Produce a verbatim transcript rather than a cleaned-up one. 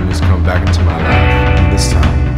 has come back into my life, and this time